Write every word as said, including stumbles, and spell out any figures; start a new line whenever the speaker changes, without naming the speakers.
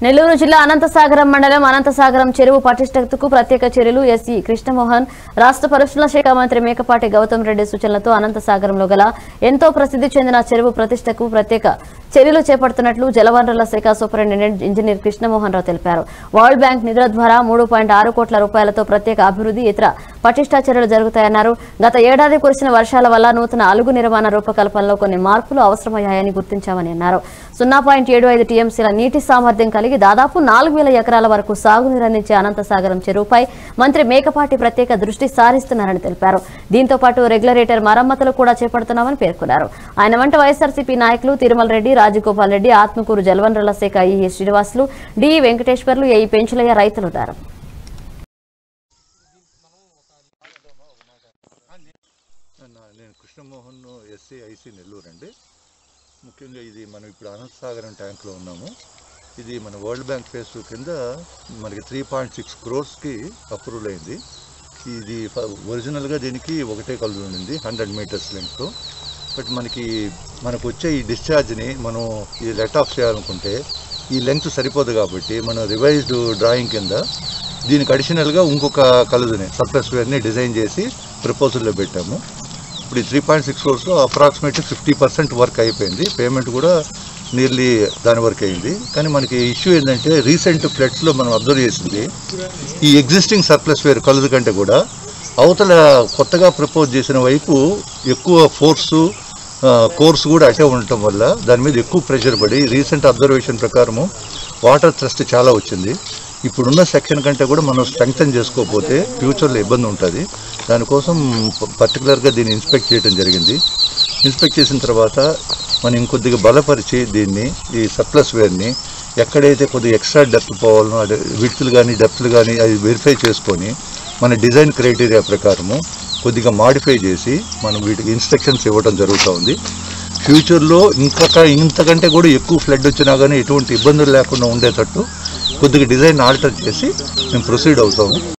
నెల్లూరు జిల్లా అనంతసాగరం మండలం అనంతసాగరం చెరువు పటిష్టతకు ప్రత్యేక చర్యలు ఎస్సీ కృష్ణమోహన్ రాష్ట్ర పరిశ్రమల శాఖ మంత్రి మేకపాటి గౌతమ్ రెడ్డి సూచనలతో అనంతసాగరంలో గల ఎంతో ప్రసిద్ధి చెందిన చెరువు ప్రతిష్టకు ప్రత్యేక చర్యలు చేపడుతున్నట్లు జలవనరుల శాఖ సూపరింటెండెంట్ ఇంజనీర్ కృష్ణమోహన్ రావు తెలిపారు. వరల్డ్ బ్యాంక్ నిధుల ద్వారా మూడు పాయింట్ ఆరు కోట్ల రూపాయలతో ప్రత్యేక అభివృద్ధి ఇతర పటిష్ట చర్యలు జరుగుతాయన్నారు. గత ఏడాది కురిసిన వర్షాల వల్ల నూతన అలుగు నిర్మాణ రూపకల్పనలో కొన్ని మార్పులు అవసరమయ్యాయని గుర్తించామని అన్నారు. సున్నా పాయింట్ ఏడు ఐదు టీఎంసీల నీటి సామర్థ్యం కలిగి దాదాపు నాలుగు వేల ఎకరాల వరకు సాగునీరు అందించే అనంతసాగరం చెరువుపై మంత్రి మేకపాటి ప్రత్యేక దృష్టి సారిస్తున్నారని తెలిపారు. దీంతో పాటు రెగ్యులేటర్ మరమ్మతులు కూడా చేపడుతున్నామని పేర్కొన్నారు. ఆయన వెంట వైఎస్ఆర్సీపీ నాయకులు తిరుమల రెడ్డి, రాజగోపాల్ రెడ్డి, ఆత్మకూరు జలవనరుల శాఖ EE Srinivasulu, D Venkateswarlu, AE Penchulaiah రైతులున్నారు.
నేను కృష్ణమోహన్ ఎస్సీ ఐసీ నెల్లూరు అండి. ముఖ్యంగా ఇది మనం ఇప్పుడు అనంతసాగరం ట్యాంక్లో ఉన్నాము. ఇది మన వరల్డ్ బ్యాంక్ ఫేస్ టూ కింద మనకి త్రీ పాయింట్ సిక్స్ క్రోర్స్కి అప్రూవల్ అయింది. ఇది ఒరిజినల్గా దీనికి ఒకటే కలుగు ఉండింది హండ్రెడ్ మీటర్స్ లెంగ్త్. బట్ మనకి మనకు వచ్చే ఈ డిశ్చార్జ్ని మనం ఇది లెట్ ఆఫ్ చేయాలనుకుంటే ఈ లెంగ్త్ సరిపోదు కాబట్టి మనం రివైజ్డ్ డ్రాయింగ్ కింద దీనికి అడిషనల్గా ఇంకొక కలుగుని సర్ఫేస్ వేర్ని డిజైన్ చేసి ప్రపోజల్లో పెట్టాము. ఇప్పుడు ఈ త్రీ పాయింట్ సిక్స్ క్రోర్స్లో అప్రాక్సిమేట్లీ ఫిఫ్టీ పర్సెంట్ వర్క్ అయిపోయింది. పేమెంట్ కూడా నియర్లీ దాని వరకు అయింది. కానీ మనకి ఇష్యూ ఏంటంటే రీసెంట్ ఫ్లడ్స్లో మనం అబ్జర్వ్ చేసింది ఈ ఎగ్జిస్టింగ్ సర్ప్లస్ వేర్ కలుదు కంటే కూడా అవతల కొత్తగా ప్రపోజ్ చేసిన వైపు ఎక్కువ ఫోర్సు కోర్స్ కూడా అటే ఉండటం వల్ల దాని మీద ఎక్కువ ప్రెషర్ పడి రీసెంట్ అబ్జర్వేషన్ ప్రకారము వాటర్ థ్రస్ట్ చాలా వచ్చింది. ఇప్పుడున్న సెక్షన్ కంటే కూడా మనం స్ట్రెంగ్తన్ చేసుకోకపోతే ఫ్యూచర్లో ఇబ్బంది ఉంటుంది. దానికోసం పర్టికులర్గా దీన్ని ఇన్స్పెక్ట్ చేయడం జరిగింది. ఇన్స్పెక్ట్ చేసిన తర్వాత మనం ఇంకొద్దిగా బలపరిచి దీన్ని ఈ సర్ప్లస్ వేర్ని ఎక్కడైతే కొద్దిగా ఎక్స్ట్రా డెప్త్ పోవాలనో అదే విడ్త్లు కానీ డెప్త్లు కానీ అది వెరిఫై చేసుకొని మన డిజైన్ క్రైటీరియా ప్రకారము కొద్దిగా మాడిఫై చేసి మనం వీటికి ఇన్స్ట్రక్షన్స్ ఇవ్వడం జరుగుతూ ఉంది. ఫ్యూచర్లో ఇంకా ఇంతకంటే కూడా ఎక్కువ ఫ్లడ్ వచ్చినా కానీ ఎటువంటి ఇబ్బందులు లేకుండా ఉండేటట్టు కొద్దిగా డిజైన్ ఆల్టర్ చేసి మేము ప్రొసీడ్ అవుతాము.